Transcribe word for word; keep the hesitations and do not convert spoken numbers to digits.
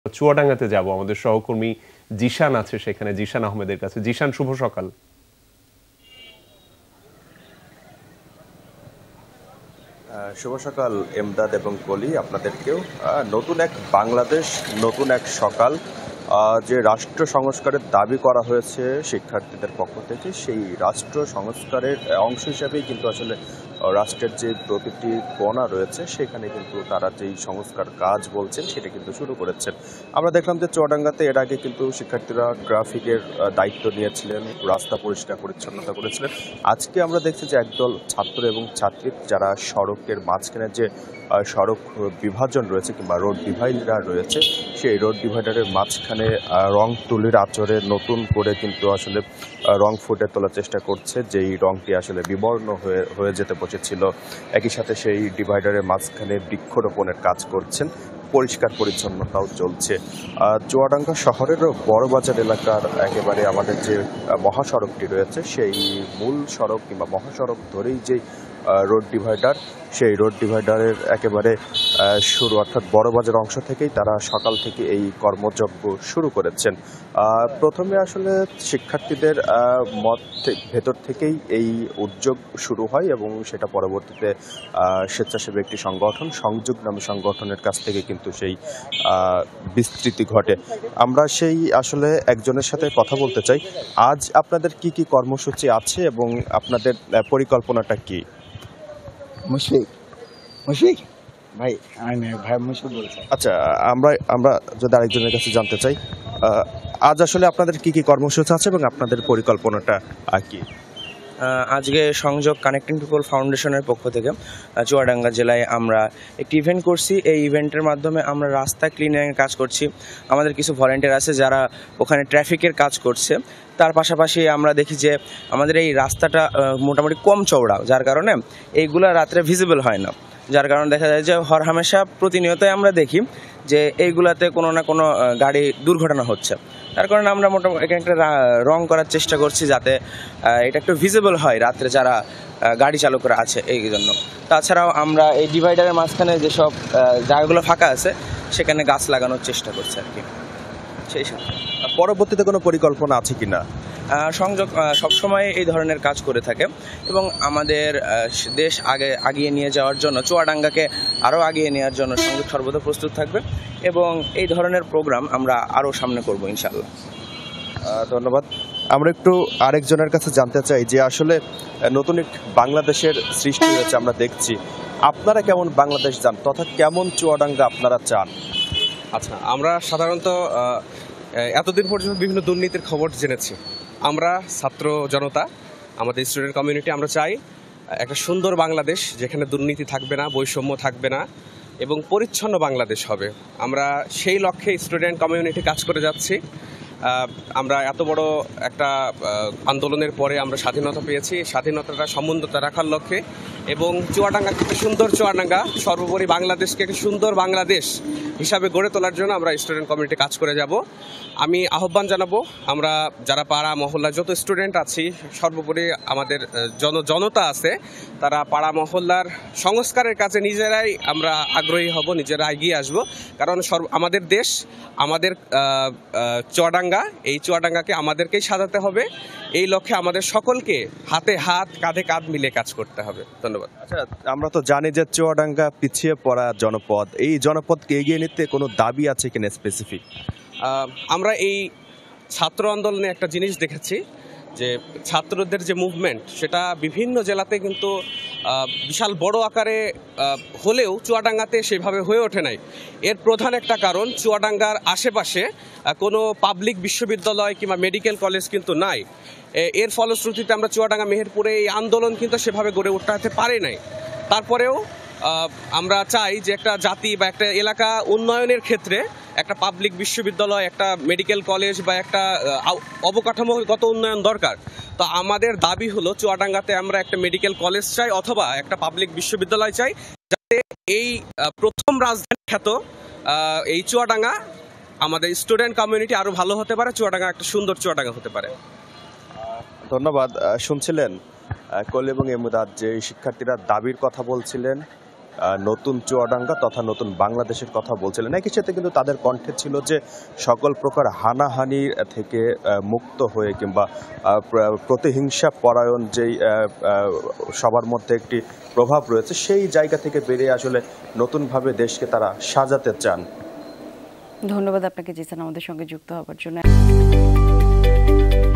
চুয়াডাঙ্গাতে যাব, আমাদের সহকর্মী জিশান আছে সেখানে, জিশান আহমেদের কাছে। জিশান, শুভ সকাল। শুভ সকাল এমদাদ এবং কলি, আপনাদেরকেও। নতুন এক বাংলাদেশ, নতুন এক সকাল। যে রাষ্ট্র সংস্কারের দাবি করা হয়েছে শিক্ষার্থীদের পক্ষ থেকে, সেই রাষ্ট্র সংস্কারের অংশ হিসাবেই কিন্তু আসলে রাষ্ট্রের যে প্রতিটি কোণা রয়েছে সেখানে কিন্তু তারা যেই সংস্কার কাজ বলছেন সেটা কিন্তু শুরু করেছেন। আমরা দেখলাম যে চুয়াডাঙ্গাতে এর আগে কিন্তু শিক্ষার্থীরা ট্রাফিকের দায়িত্ব নিয়েছিলেন, রাস্তা পরিষ্কার পরিচ্ছন্নতা করেছিলেন। আজকে আমরা দেখছি যে একদল ছাত্র এবং ছাত্রী যারা সড়কের মাঝখানে যে সড়ক বিভাজন রয়েছে কিংবা রোড ডিভাইডার রয়েছে, সেই রোড ডিভাইডারের মাঝখানে রং তুলির আচরে নতুন করে কিন্তু আসলে রং ফুটে তোলার চেষ্টা করছে, যেই রংটি আসলে বিবর্ণ হয়ে হয়ে যেতে বসেছিল। একই সাথে সেই ডিভাইডারের মাঝখানে বৃক্ষরোপণের কাজ করছেন, পরিষ্কার পরিচ্ছন্নতাও চলছে। চুয়াডাঙ্গা শহরের বড়বাজার এলাকার একেবারে আমাদের যে মহাসড়কটি রয়েছে, সেই মূল সড়ক কিংবা মহাসড়ক ধরেই যে রোড ডিভাইডার, সেই রোড ডিভাইডারের একেবারে শুরু, অর্থাৎ বড়বাজার অংশ থেকেই তারা সকাল থেকে এই কর্মযজ্ঞ শুরু করেছেন। প্রথমে আসলে শিক্ষার্থীদের মত ভেতর থেকেই এই উদ্যোগ শুরু হয় এবং সেটা পরবর্তীতে স্বেচ্ছাসেবী একটি সংগঠন, সংযোগ নামে সংগঠনের কাছ থেকে কিন্তু সেই বিস্তৃতি ঘটে। আমরা সেই আসলে একজনের সাথে কথা বলতে চাই। আজ আপনাদের কি কি কর্মসূচি আছে এবং আপনাদের পরিকল্পনাটা কি? মুশফিক মুশফিক ভাই আমি ভাই মুশফিক বলছি। আচ্ছা, আমরা আমরা যদি আরেকজনের কাছে জানতে চাই, আজ আসলে আপনাদের কি কি কর্মসূচি আছে এবং আপনাদের পরিকল্পনাটা কি? আজকে সংযোগ কানেক্টিং পিপল ফাউন্ডেশনের পক্ষ থেকে চুয়াডাঙ্গা জেলায় আমরা একটি ইভেন্ট করছি। এই ইভেন্টের মাধ্যমে আমরা রাস্তা ক্লিনিংয়ের কাজ করছি। আমাদের কিছু ভলেন্টিয়ার আছে যারা ওখানে ট্রাফিকের কাজ করছে। তার পাশাপাশি আমরা দেখি যে আমাদের এই রাস্তাটা মোটামুটি কম চওড়া, যার কারণে এইগুলো রাত্রে ভিজিবল হয় না। যার কারণে দেখা যায় যে হরহামেশা প্রতিনিয়তই আমরা দেখি যে এইগুলাতে কোনো না কোনো গাড়ি দুর্ঘটনা হচ্ছে। তার কারণে আমরা মোটামুটি এখানে একটা রং করার চেষ্টা করছি যাতে এটা একটু ভিজিবল হয় রাত্রে যারা গাড়ি চালকরা আছে, এই জন্য। তাছাড়াও আমরা এই ডিভাইডারের মাঝখানে যেসব জায়গাগুলো ফাঁকা আছে সেখানে গাছ লাগানোর চেষ্টা করছি আর কি। সেই সাথে পরবর্তীতে কোনো পরিকল্পনা আছে কি না? সংযোগ সবসময় এই ধরনের কাজ করে থাকে এবং আমাদের দেশ আগে আগিয়ে নিয়ে যাওয়ার জন্য, চুয়াডাঙ্গাকে আরও আগিয়ে নেওয়ার জন্য সংযোগ সর্বদা প্রস্তুত থাকবে এবং এই ধরনের প্রোগ্রাম আমরা আরও সামনে করব ইনশাআল্লাহ। ধন্যবাদ। আমরা একটু আরেকজনের কাছে জানতে চাই যে আসলে নতুন এক বাংলাদেশের সৃষ্টি হয়েছে আমরা দেখছি, আপনারা কেমন বাংলাদেশ চান তথা কেমন চুয়াডাঙ্গা আপনারা চান? আচ্ছা, আমরা সাধারণত এতদিন পর্যন্ত বিভিন্ন দুর্নীতির খবর জেনেছি। আমরা ছাত্র জনতা, আমাদের স্টুডেন্ট কমিউনিটি, আমরা চাই একটা সুন্দর বাংলাদেশ যেখানে দুর্নীতি থাকবে না, বৈষম্য থাকবে না এবং পরিচ্ছন্ন বাংলাদেশ হবে। আমরা সেই লক্ষ্যে স্টুডেন্ট কমিউনিটি কাজ করে যাচ্ছি। আমরা এত বড় একটা আন্দোলনের পরে আমরা স্বাধীনতা পেয়েছি, স্বাধীনতাটা সমুন্নত রাখার লক্ষ্যে এবং চুয়াডাঙ্গা একটা সুন্দর চুয়াডাঙ্গা, সর্বোপরি বাংলাদেশকে একটা সুন্দর বাংলাদেশ হিসাবে গড়ে তোলার জন্য আমরা স্টুডেন্ট কমিউনিটি কাজ করে যাব। আমি আহ্বান জানাবো, আমরা যারা পাড়া মহল্লা যত স্টুডেন্ট আছি, সর্বোপরি আমাদের জন জনতা আছে, তারা পাড়া মহল্লার সংস্কারের কাজে নিজেরাই আমরা আগ্রহী হব, নিজেরা এগিয়ে আসব। কারণ সর্ব আমাদের দেশ, আমাদের চুয়াডাঙ্গা, এই চুয়াডাঙ্গাকে আমাদেরকেই সাজাতে হবে। এই লক্ষ্যে আমাদের সকলকে হাতে হাত কাঁধে কাঁধ মিলে কাজ করতে হবে। ধন্যবাদ। আচ্ছা, আমরা তো জানি যে চুয়াডাঙ্গা পিছিয়ে পড়া জনপদ, এই জনপদকে এগিয়ে নিতে কোনো দাবি আছে কিনা স্পেসিফিক? আমরা এই ছাত্র আন্দোলনে একটা জিনিস দেখেছি যে ছাত্রদের যে মুভমেন্ট, সেটা বিভিন্ন জেলাতে কিন্তু বিশাল বড় আকারে হলেও চুয়াডাঙ্গাতে সেভাবে হয়ে ওঠে নাই। এর প্রধান একটা কারণ, চুয়াডাঙ্গার আশেপাশে কোনো পাবলিক বিশ্ববিদ্যালয় কিংবা মেডিকেল কলেজ কিন্তু নাই। এর ফলশ্রুতিতে আমরা চুয়াডাঙ্গা মেহেরপুরে এই আন্দোলন কিন্তু সেভাবে গড়ে উঠতে পারে নাই। তারপরেও আমরা চাই যে একটা জাতি বা একটা এলাকা উন্নয়নের ক্ষেত্রে একটা পাবলিক বিশ্ববিদ্যালয়, একটা মেডিকেল কলেজ বা একটা অবকাঠামোগত উন্নয়ন দরকার। তো আমাদের দাবি হলো চুয়াডাঙ্গাতে আমরা একটা মেডিকেল কলেজ চাই অথবা একটা পাবলিক বিশ্ববিদ্যালয় চাই, যাতে এই প্রথম রাজধানী খ্যাত এই চুয়াডাঙ্গা, আমাদের স্টুডেন্ট কমিউনিটি আরও ভালো হতে পারে, চুয়াডাঙ্গা একটা সুন্দর চুয়াডাঙ্গা হতে পারে। ধন্যবাদ। শুনছিলেন কলি এবং এমদাদ যে শিক্ষার্থীরা দাবির কথা বলছিলেন, নতুন চুয়াডাঙ্গা তথা নতুন বাংলাদেশের কথা বলছিলেন। একই সাথে কিন্তু তাদের কণ্ঠে ছিল যে সকল প্রকার হানাহানি থেকে মুক্ত হয়ে কিংবা প্রতিহিংসা পরায়ণ যেই সবার মধ্যে একটি প্রভাব রয়েছে সেই জায়গা থেকে বেরিয়ে আসলে নতুনভাবে দেশকে তারা সাজাতে চান। ধন্যবাদ আপনাকে জিসান আমাদের সঙ্গে যুক্ত হওয়ার জন্য।